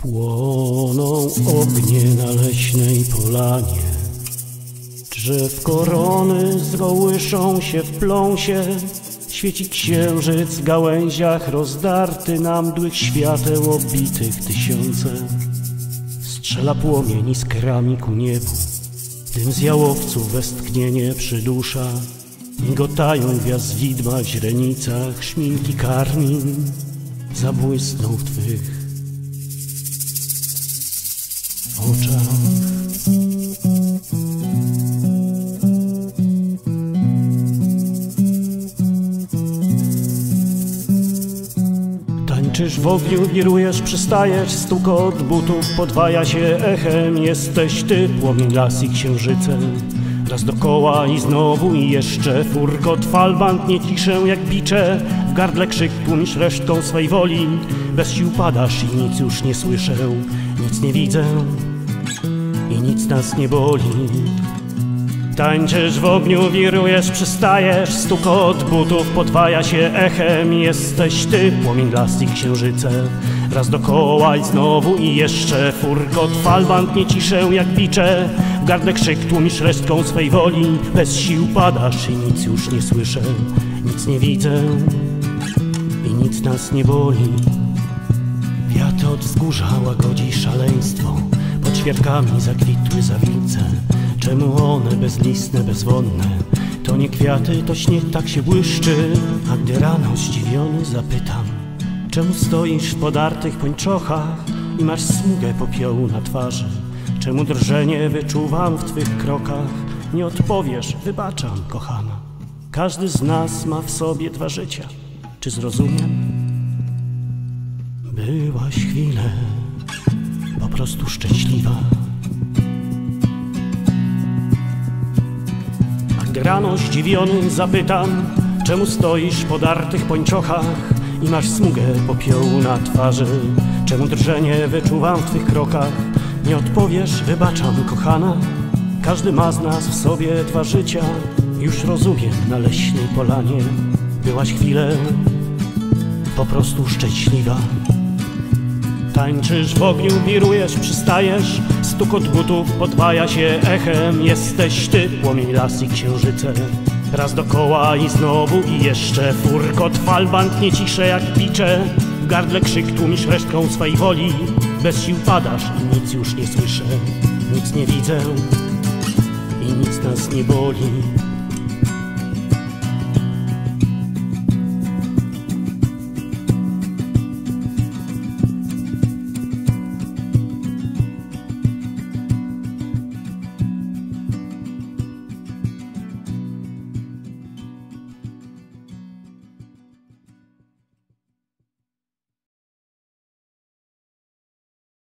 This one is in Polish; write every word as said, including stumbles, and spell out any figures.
Płoną ognie na leśnej polanie, drzew korony zgołyszą się w pląsie. Świeci księżyc w gałęziach rozdarty, na mdłych świateł obitych tysiące. Strzela płomień iskrami ku niebu, dym z jałowców westchnienie przydusza. Migotają gwiazd widma w źrenicach, szminki karmin zabłysną w twych oczach. Tańczysz w ogniu, wirujesz, przystajesz, stukot butów podwaja się echem. Jesteś ty, płomień, las i księżycem. Raz dokoła i znowu i jeszcze furkot fal bantnie ciszę jak bicze. W gardle krzyk tłumisz resztką swej woli. Bez sił padasz i nic już nie słyszę, nic nie widzę i nic nas nie boli. Tańczysz w ogniu, wirujesz, przystajesz, stukot butów podwaja się echem. Jesteś ty, płomień, las i księżyce. Raz dokoła i znowu i jeszcze furkot fal bantnie ciszę jak bicze. W gardle krzyk tłumisz resztką swej woli. Bez sił padasz i nic już nie słyszę, nic nie widzę i nic nas nie boli. Wiatr od wzgórza łagodzi szaleństwo, pod świerkami zakwitły zawilce. Czemu one bezlistne, bezwonne? To nie kwiaty, to śnieg tak się błyszczy. A gdy rano zdziwiony zapytam, czemu stoisz w podartych pończochach i masz smugę popiołu na twarzy? Czemu drżenie wyczuwam w twych krokach? Nie odpowiesz, wybaczam, kochana. Każdy z nas ma w sobie dwa życia. Czy zrozumiem? Byłaś chwilę po prostu szczęśliwa. A gdy rano zdziwiony zapytam, czemu stoisz w podartych pończochach i masz smugę popiołu na twarzy? Czemu drżenie wyczuwam w twych krokach? Nie odpowiesz, wybaczam, kochana. Każdy ma z nas w sobie dwa życia. Już rozumiem, na leśnej polanie byłaś chwilę po prostu szczęśliwa. Tańczysz w ogniu, wirujesz, przystajesz, stukot butów podwaja się echem. Jesteś ty, płomień, las i księżyce. Raz dokoła i znowu i jeszcze furkot fal bantnie ciszę jak bicze. W gardle krzyk tłumisz resztką swej woli. Bez sił padasz i nic już nie słyszę, nic nie widzę i nic nas nie boli.